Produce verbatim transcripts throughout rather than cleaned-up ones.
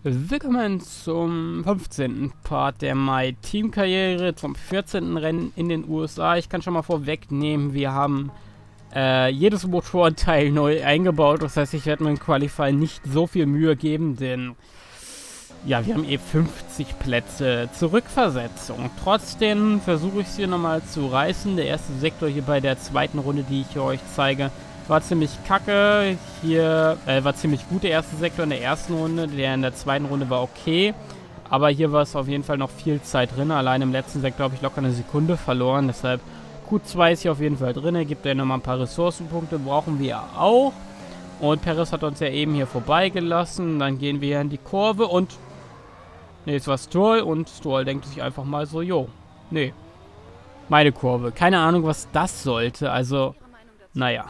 Willkommen zum fünfzehnten Part der My Team Karriere, zum vierzehnten Rennen in den U S A. Ich kann schon mal vorwegnehmen, wir haben äh, jedes Motorenteil neu eingebaut. Das heißt, ich werde mir im Qualify nicht so viel Mühe geben, denn ja, wir haben eh fünfzig Plätze zur Rückversetzung. Trotzdem versuche ich es hier nochmal zu reißen. Der erste Sektor hier bei der zweiten Runde, die ich hier euch zeige, war ziemlich kacke. Hier äh, war ziemlich gut der erste Sektor in der ersten Runde. Der in der zweiten Runde war okay. Aber hier war es auf jeden Fall noch viel Zeit drin. Allein im letzten Sektor habe ich locker eine Sekunde verloren. Deshalb Q zwei ist hier auf jeden Fall drin. Er gibt ja nochmal ein paar Ressourcenpunkte. Brauchen wir auch. Und Perez hat uns ja eben hier vorbeigelassen. Dann gehen wir hier in die Kurve und... Ne, jetzt war Stroll. Und Stroll denkt sich einfach mal so, jo, nee, meine Kurve. Keine Ahnung, was das sollte. Also, naja.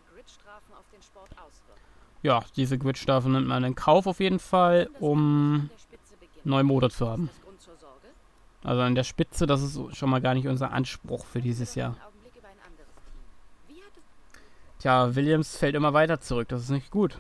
Ja, diese Gridstrafe nimmt man in Kauf auf jeden Fall, um neue Motor zu haben. Also an der Spitze, das ist schon mal gar nicht unser Anspruch für dieses Jahr. Tja, Williams fällt immer weiter zurück, das ist nicht gut.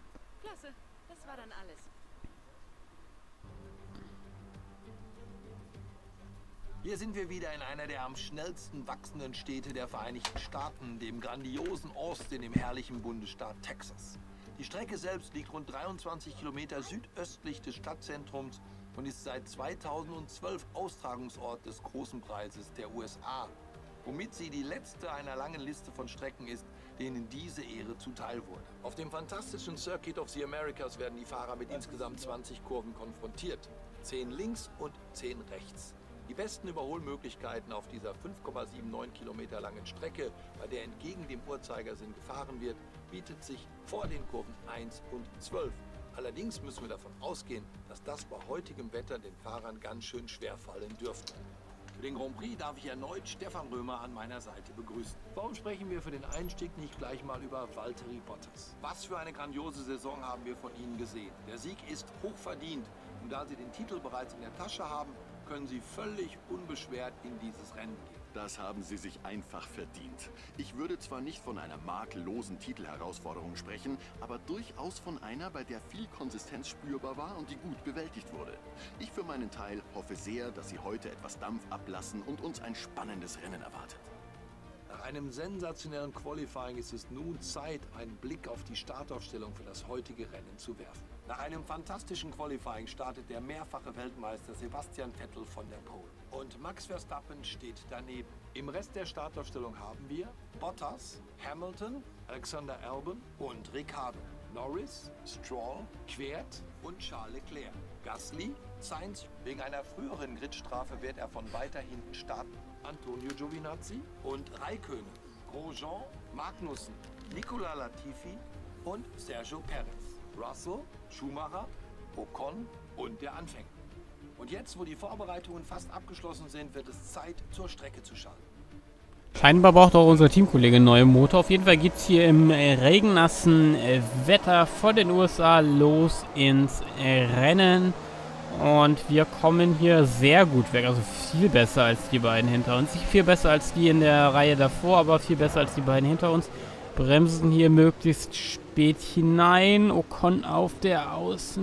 Hier sind wir wieder in einer der am schnellsten wachsenden Städte der Vereinigten Staaten, dem grandiosen Austin im herrlichen Bundesstaat Texas. Die Strecke selbst liegt rund dreiundzwanzig Kilometer südöstlich des Stadtzentrums und ist seit zweitausendzwölf Austragungsort des Großen Preises der U S A, womit sie die letzte einer langen Liste von Strecken ist, denen diese Ehre zuteil wurde. Auf dem fantastischen Circuit of the Americas werden die Fahrer mit insgesamt zwanzig Kurven konfrontiert, zehn links und zehn rechts. Die besten Überholmöglichkeiten auf dieser fünf Komma neunundsiebzig Kilometer langen Strecke, bei der entgegen dem Uhrzeigersinn gefahren wird, bietet sich vor den Kurven eins und zwölf. Allerdings müssen wir davon ausgehen, dass das bei heutigem Wetter den Fahrern ganz schön schwer fallen dürfte. Für den Grand Prix darf ich erneut Stefan Römer an meiner Seite begrüßen. Warum sprechen wir für den Einstieg nicht gleich mal über Valtteri Bottas? Was für eine grandiose Saison haben wir von Ihnen gesehen. Der Sieg ist hochverdient und da Sie den Titel bereits in der Tasche haben, können Sie völlig unbeschwert in dieses Rennen gehen. Das haben Sie sich einfach verdient. Ich würde zwar nicht von einer makellosen Titelherausforderung sprechen, aber durchaus von einer, bei der viel Konsistenz spürbar war und die gut bewältigt wurde. Ich für meinen Teil hoffe sehr, dass Sie heute etwas Dampf ablassen und uns ein spannendes Rennen erwartet. Nach einem sensationellen Qualifying ist es nun Zeit, einen Blick auf die Startaufstellung für das heutige Rennen zu werfen. Nach einem fantastischen Qualifying startet der mehrfache Weltmeister Sebastian Vettel von der Pole. Und Max Verstappen steht daneben. Im Rest der Startaufstellung haben wir Bottas, Hamilton, Alexander Albon und Ricciardo. Norris, Stroll, Kvyat und Charles Leclerc. Gasly, Sainz. Wegen einer früheren Gridstrafe wird er von weiter hinten starten. Antonio Giovinazzi und Raikkonen. Grosjean, Magnussen, Nicolas Latifi und Sergio Perez. Russell, Schumacher, Ocon und der Anfänger. Und jetzt, wo die Vorbereitungen fast abgeschlossen sind, wird es Zeit, zur Strecke zu schalten. Scheinbar braucht auch unser Teamkollege einen neuen Motor. Auf jeden Fall geht es hier im äh, regennassen äh, Wetter von den U S A los ins äh, Rennen. Und wir kommen hier sehr gut weg. Also viel besser als die beiden hinter uns. Nicht viel besser als die in der Reihe davor, aber viel besser als die beiden hinter uns. Bremsen hier möglichst spät hinein. Ocon auf der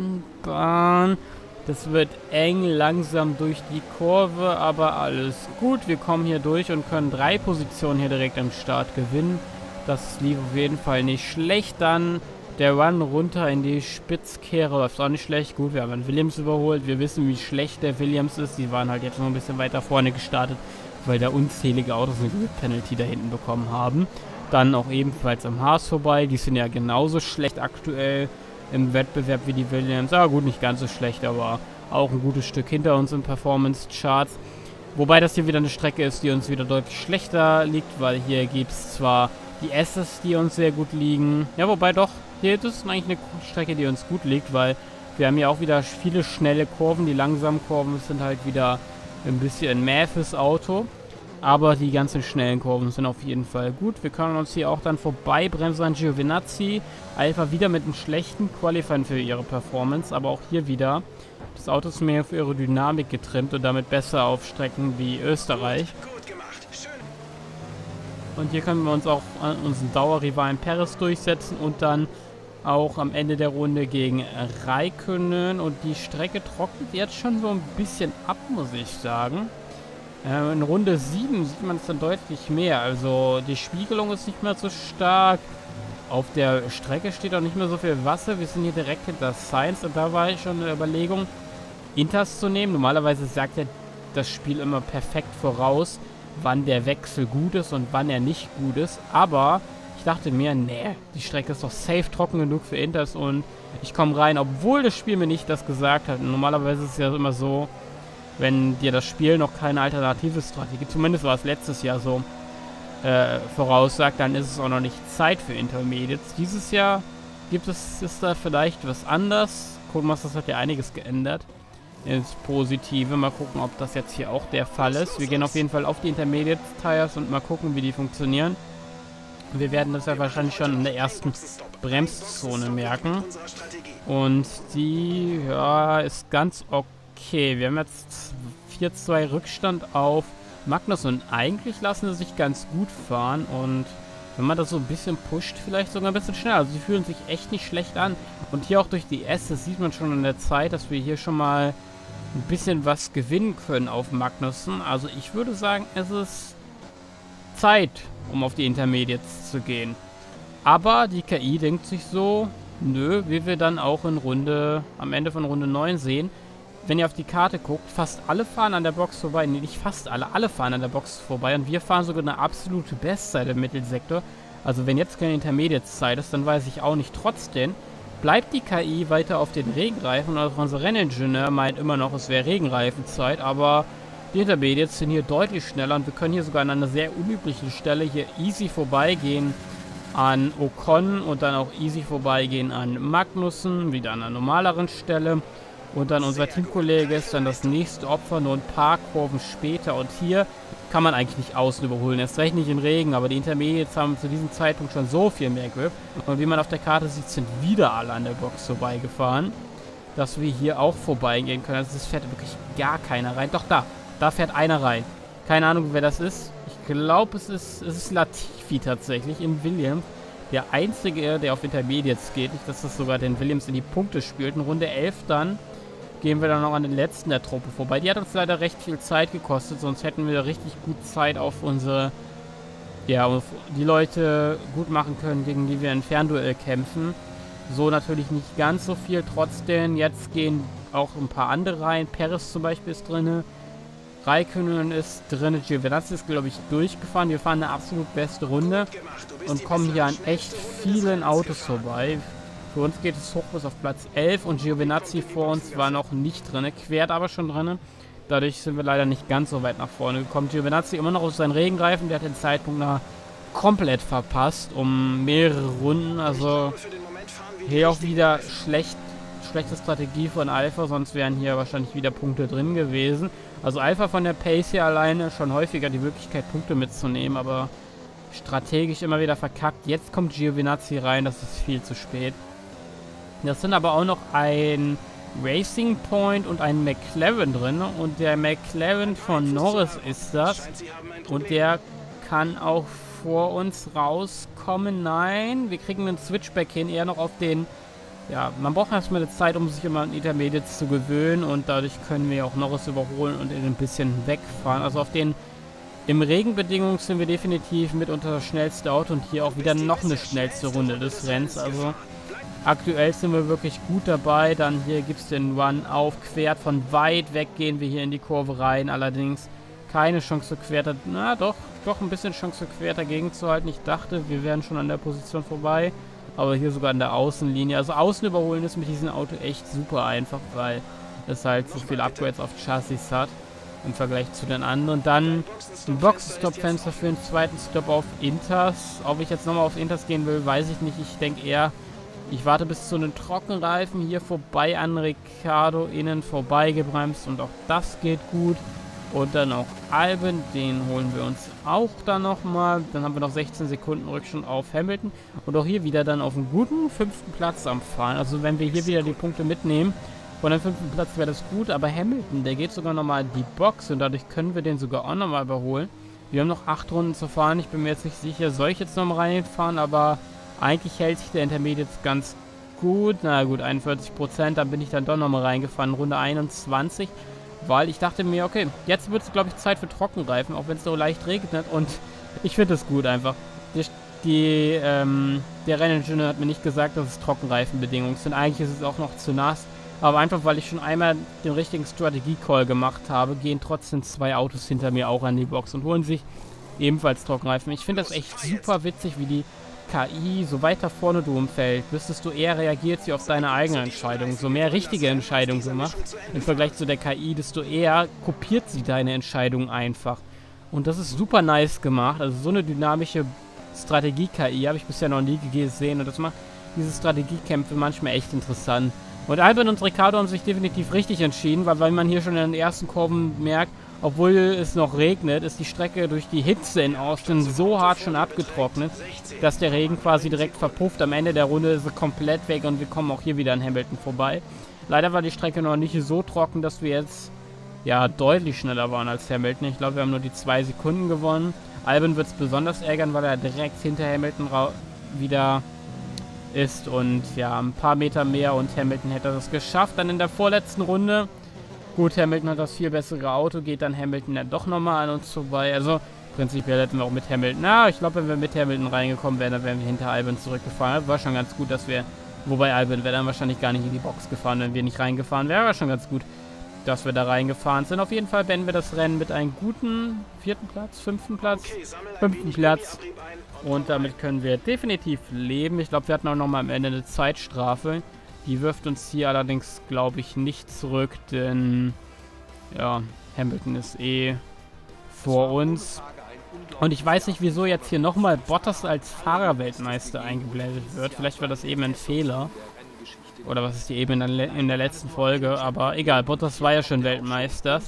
Außenbahn. Das wird eng, langsam durch die Kurve, aber alles gut. Wir kommen hier durch und können drei Positionen hier direkt am Start gewinnen. Das lief auf jeden Fall nicht schlecht. Dann der Run runter in die Spitzkehre läuft auch nicht schlecht. Gut, wir haben einen Williams überholt. Wir wissen, wie schlecht der Williams ist. Die waren halt jetzt noch ein bisschen weiter vorne gestartet, weil da unzählige Autos eine Grid Penalty da hinten bekommen haben. Dann auch ebenfalls am Haas vorbei. Die sind ja genauso schlecht aktuell im Wettbewerb wie die Williams. Aber gut, nicht ganz so schlecht, aber auch ein gutes Stück hinter uns im Performance-Charts. Wobei das hier wieder eine Strecke ist, die uns wieder deutlich schlechter liegt, weil hier gibt es zwar die S's, die uns sehr gut liegen. Ja, wobei doch, hier das ist eigentlich eine Strecke, die uns gut liegt, weil wir haben hier auch wieder viele schnelle Kurven. Die langsamen Kurven sind halt wieder ein bisschen mäh fürs Auto. Aber die ganzen schnellen Kurven sind auf jeden Fall gut. Wir können uns hier auch dann vorbei bremsen an Giovinazzi. Alpha wieder mit einem schlechten Qualifying für ihre Performance. Aber auch hier wieder. Das Auto ist mehr für Aerodynamik getrimmt und damit besser auf Strecken wie Österreich. Und hier können wir uns auch an unseren Dauerrivalen Perez durchsetzen und dann auch am Ende der Runde gegen Räikkönen und die Strecke trocknet jetzt schon so ein bisschen ab, muss ich sagen. Äh, in Runde sieben sieht man es dann deutlich mehr, also die Spiegelung ist nicht mehr so stark. Auf der Strecke steht auch nicht mehr so viel Wasser, wir sind hier direkt hinter Sainz und da war ich schon eine Überlegung, Inters zu nehmen. Normalerweise sagt ja das Spiel immer perfekt voraus, wann der Wechsel gut ist und wann er nicht gut ist. Aber ich dachte mir, nee, die Strecke ist doch safe trocken genug für Inters und ich komme rein, obwohl das Spiel mir nicht das gesagt hat. Und normalerweise ist es ja immer so, wenn dir das Spiel noch keine alternative Strategie, zumindest war es letztes Jahr so, äh, voraussagt, dann ist es auch noch nicht Zeit für Intermediates. Dieses Jahr gibt es, ist da vielleicht was anders. Codemasters hat ja einiges geändert ins Positive. Mal gucken, ob das jetzt hier auch der Fall ist. Wir gehen auf jeden Fall auf die Intermediate-Tires und mal gucken, wie die funktionieren. Wir werden das ja wahrscheinlich schon in der ersten Bremszone merken. Und die, ja, ist ganz okay. Wir haben jetzt vier zwei Rückstand auf Magnus und eigentlich lassen sie sich ganz gut fahren und wenn man das so ein bisschen pusht, vielleicht sogar ein bisschen schneller. Also sie fühlen sich echt nicht schlecht an. Und hier auch durch die S, das sieht man schon in der Zeit, dass wir hier schon mal ein bisschen was gewinnen können auf Magnussen. Also ich würde sagen, es ist Zeit, um auf die Intermediates zu gehen. Aber die K I denkt sich so, nö, wie wir dann auch in Runde, am Ende von Runde neun sehen. Wenn ihr auf die Karte guckt, fast alle fahren an der Box vorbei. Nee, nicht fast alle, alle fahren an der Box vorbei. Und wir fahren sogar eine absolute Bestzeit im Mittelsektor. Also wenn jetzt keine Intermediate-Zeit ist, dann weiß ich auch nicht. Trotzdem bleibt die K I weiter auf den Regenreifen. Und auch unser Renningenieur meint immer noch, es wäre Regenreifenzeit. Aber die Intermediates sind hier deutlich schneller. Und wir können hier sogar an einer sehr unüblichen Stelle hier easy vorbeigehen an Ocon. Und dann auch easy vorbeigehen an Magnussen. Wieder an einer normaleren Stelle. Und dann unser Teamkollege ist dann das nächste Opfer, nur ein paar Kurven später. Und hier kann man eigentlich nicht außen überholen. Erst recht nicht im Regen, aber die Intermediates haben zu diesem Zeitpunkt schon so viel mehr Grip. Und wie man auf der Karte sieht, sind wieder alle an der Box vorbeigefahren. Dass wir hier auch vorbeigehen können. Also es fährt wirklich gar keiner rein. Doch da, da fährt einer rein. Keine Ahnung, wer das ist. Ich glaube, es ist, es ist Latifi tatsächlich in Williams. Der einzige, der auf Intermediates geht. Nicht, dass das sogar den Williams in die Punkte spielt. In Runde elf dann gehen wir dann noch an den letzten der Truppe vorbei. Die hat uns leider recht viel Zeit gekostet, sonst hätten wir richtig gut Zeit auf unsere, ja, auf die Leute gut machen können, gegen die wir in Fernduell kämpfen. So natürlich nicht ganz so viel, trotzdem, jetzt gehen auch ein paar andere rein. Perez zum Beispiel ist drin, Räikkönen ist drin, Giovinazzi ist, glaube ich, durchgefahren. Wir fahren eine absolut beste Runde und kommen hier an echt vielen Autos vorbei. Für uns geht es hoch bis auf Platz elf und Giovinazzi vor uns war noch nicht drin, quert aber schon drin. Dadurch sind wir leider nicht ganz so weit nach vorne gekommen. Giovinazzi immer noch auf seinen Regenreifen, der hat den Zeitpunkt nach komplett verpasst, um mehrere Runden. Also hier auch wieder schlecht, schlechte Strategie von Alpha, sonst wären hier wahrscheinlich wieder Punkte drin gewesen. Also Alpha von der Pace hier alleine schon häufiger die Möglichkeit, Punkte mitzunehmen, aber strategisch immer wieder verkackt. Jetzt kommt Giovinazzi rein, das ist viel zu spät. Das sind aber auch noch ein Racing Point und ein McLaren drin. Und der McLaren von Norris ist das. Und der kann auch vor uns rauskommen. Nein, wir kriegen einen Switchback hin, eher noch auf den... Ja, man braucht erstmal eine Zeit, um sich immer an Intermediates zu gewöhnen. Und dadurch können wir auch Norris überholen und ihn ein bisschen wegfahren. Also auf den... Im Regenbedingungen sind wir definitiv mitunter das schnellste Auto. Und hier auch wieder noch eine schnellste Runde des Rennens. Also... Aktuell sind wir wirklich gut dabei. Dann hier gibt es den Run auf quert. Von weit weg gehen wir hier in die Kurve rein. Allerdings keine Chance quert. Na doch, doch ein bisschen Chance quert dagegen zu halten. Ich dachte, wir wären schon an der Position vorbei. Aber hier sogar an der Außenlinie. Also außen überholen ist mit diesem Auto echt super einfach, weil es halt so viele Upgrades auf Chassis hat im Vergleich zu den anderen. Dann ein Boxenstopp-Fenster für den zweiten Stop auf Inters. Ob ich jetzt nochmal auf Inters gehen will, weiß ich nicht. Ich denke eher... Ich warte bis zu den Trockenreifen hier vorbei an Ricciardo, innen vorbei gebremst und auch das geht gut. Und dann auch Albon, den holen wir uns auch dann nochmal. Dann haben wir noch sechzehn Sekunden Rückstand auf Hamilton und auch hier wieder dann auf einem guten fünften Platz am Fahren. Also wenn wir hier wieder die Punkte mitnehmen, von dem fünften Platz wäre das gut, aber Hamilton, der geht sogar nochmal in die Box und dadurch können wir den sogar auch nochmal überholen. Wir haben noch acht Runden zu fahren, ich bin mir jetzt nicht sicher, soll ich jetzt nochmal reinfahren, aber... Eigentlich hält sich der Intermediates ganz gut. Na gut, einundvierzig Prozent. Dann bin ich dann doch nochmal reingefahren, Runde einundzwanzig. Weil ich dachte mir, okay, jetzt wird es, glaube ich, Zeit für Trockenreifen, auch wenn es so leicht regnet. Und ich finde es gut einfach. Die, die, ähm, der Renningenieur hat mir nicht gesagt, dass es Trockenreifenbedingungen sind. Eigentlich ist es auch noch zu nass. Aber einfach, weil ich schon einmal den richtigen Strategie-Call gemacht habe, gehen trotzdem zwei Autos hinter mir auch an die Box und holen sich ebenfalls Trockenreifen. Ich finde das echt super witzig, wie die K I, so weiter vorne du im Feld bist, desto eher reagiert sie auf deine eigene Entscheidung. So mehr richtige Entscheidungen sie macht im Vergleich zu der K I, desto eher kopiert sie deine Entscheidung einfach. Und das ist super nice gemacht. Also so eine dynamische Strategie-K I habe ich bisher noch nie gesehen. Und das macht diese Strategiekämpfe manchmal echt interessant. Und Albon und Ricciardo haben sich definitiv richtig entschieden, weil, weil man hier schon in den ersten Kurven merkt, obwohl es noch regnet, ist die Strecke durch die Hitze in Austin so hart schon abgetrocknet, dass der Regen quasi direkt verpufft. Am Ende der Runde ist sie komplett weg und wir kommen auch hier wieder an Hamilton vorbei. Leider war die Strecke noch nicht so trocken, dass wir jetzt ja deutlich schneller waren als Hamilton. Ich glaube, wir haben nur die zwei Sekunden gewonnen. Albon wird es besonders ärgern, weil er direkt hinter Hamilton wieder ist und ja, ein paar Meter mehr und Hamilton hätte das geschafft. Dann in der vorletzten Runde, gut, Hamilton hat das viel bessere Auto, geht dann Hamilton dann doch nochmal an uns vorbei. Also prinzipiell hätten wir auch mit Hamilton, na, ich glaube, wenn wir mit Hamilton reingekommen wären, dann wären wir hinter Albon zurückgefahren. War schon ganz gut, dass wir, wobei Albon wäre dann wahrscheinlich gar nicht in die Box gefahren, wenn wir nicht reingefahren wären. War schon ganz gut, dass wir da reingefahren sind. Auf jeden Fall beenden wir das Rennen mit einem guten vierten Platz, fünften Platz, fünften Platz. Und damit können wir definitiv leben. Ich glaube, wir hatten auch nochmal am Ende eine Zeitstrafe. Die wirft uns hier allerdings, glaube ich, nicht zurück, denn ja, Hamilton ist eh vor uns. Und ich weiß nicht, wieso jetzt hier nochmal Bottas als Fahrerweltmeister eingeblendet wird. Vielleicht war das eben ein Fehler. Oder was ist die eben in der, in der letzten Folge. Aber egal, Bottas war ja schon Weltmeister.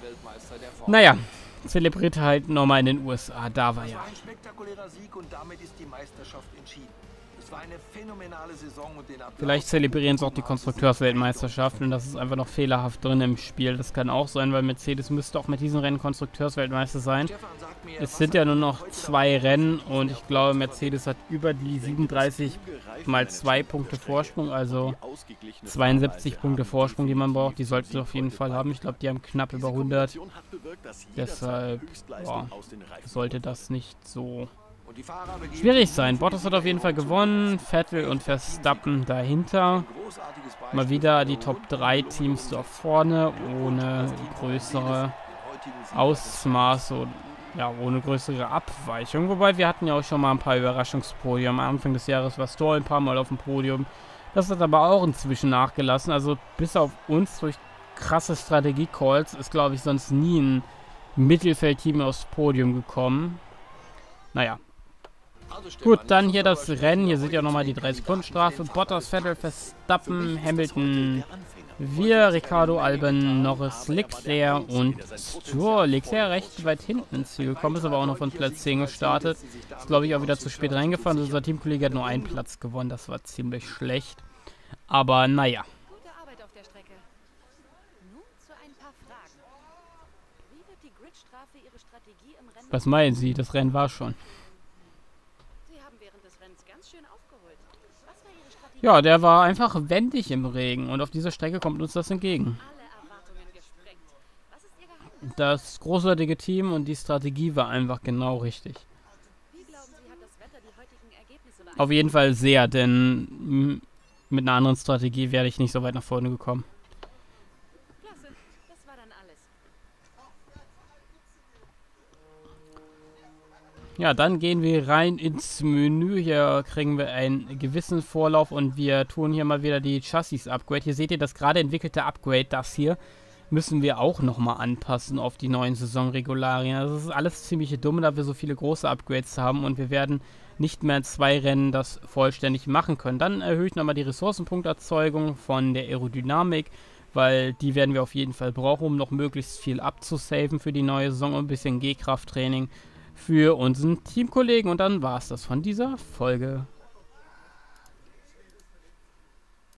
Naja, zelebriert halt nochmal in den U S A. Da war ja. Es war ein spektakulärer Sieg und damit ist die Meisterschaft entschieden. Es war eine phänomenale Saison und den Applaus. Vielleicht zelebrieren es auch die Konstrukteursweltmeisterschaft und das ist einfach noch fehlerhaft drin im Spiel. Das kann auch sein, weil Mercedes müsste auch mit diesem Rennen Konstrukteursweltmeister sein. Es sind ja nur noch zwei Rennen und ich glaube, Mercedes hat über die siebenunddreißig mal zwei Punkte Vorsprung, also zweiundsiebzig Punkte Vorsprung, die man braucht. Die sollten sie auf jeden Fall haben. Ich glaube, die haben knapp über hundert. Deshalb boah, sollte das nicht so schwierig sein. Bottas hat auf jeden Fall gewonnen. Vettel und Verstappen dahinter. Mal wieder die Top drei Teams da vorne, ohne größere Ausmaße, ja, ohne größere Abweichung. Wobei wir hatten ja auch schon mal ein paar Überraschungspodien. Am Anfang des Jahres war Stroll ein paar Mal auf dem Podium. Das hat aber auch inzwischen nachgelassen. Also bis auf uns durch krasse Strategie-Calls ist, glaube ich, sonst nie ein Mittelfeldteam aufs Podium gekommen. Naja. Gut, dann hier das Rennen. Hier seht ihr nochmal die drei Sekunden Strafe. Bottas, Vettel, Verstappen, Hamilton, wir, Ricciardo, Albon, Norris, Leclerc und Stroll. Leclerc recht weit hinten ins Ziel gekommen, ist aber auch noch von Platz zehn gestartet. Ist, glaube ich, auch wieder zu spät reingefahren. Unser Teamkollege hat nur einen Platz gewonnen. Das war ziemlich schlecht. Aber naja. Gute Arbeit auf der Strecke. Nun zu ein paar Fragen. Wie wird die Gridstrafe Ihre Strategie im Rennen... Was meinen Sie? Das Rennen war schon. Ja, der war einfach wendig im Regen und auf dieser Strecke kommt uns das entgegen. Das großartige Team und die Strategie war einfach genau richtig. Auf jeden Fall sehr, denn mit einer anderen Strategie wäre ich nicht so weit nach vorne gekommen. Ja, dann gehen wir rein ins Menü. Hier kriegen wir einen gewissen Vorlauf und wir tun hier mal wieder die Chassis-Upgrade. Hier seht ihr das gerade entwickelte Upgrade. Das hier müssen wir auch nochmal anpassen auf die neuen Saisonregularien. Also das ist alles ziemlich dumm, da wir so viele große Upgrades haben und wir werden nicht mehr in zwei Rennen das vollständig machen können. Dann erhöhe ich nochmal die Ressourcenpunkterzeugung von der Aerodynamik, weil die werden wir auf jeden Fall brauchen, um noch möglichst viel abzusaven für die neue Saison und ein bisschen G-Krafttraining für unseren Teamkollegen. Und dann war es das von dieser Folge.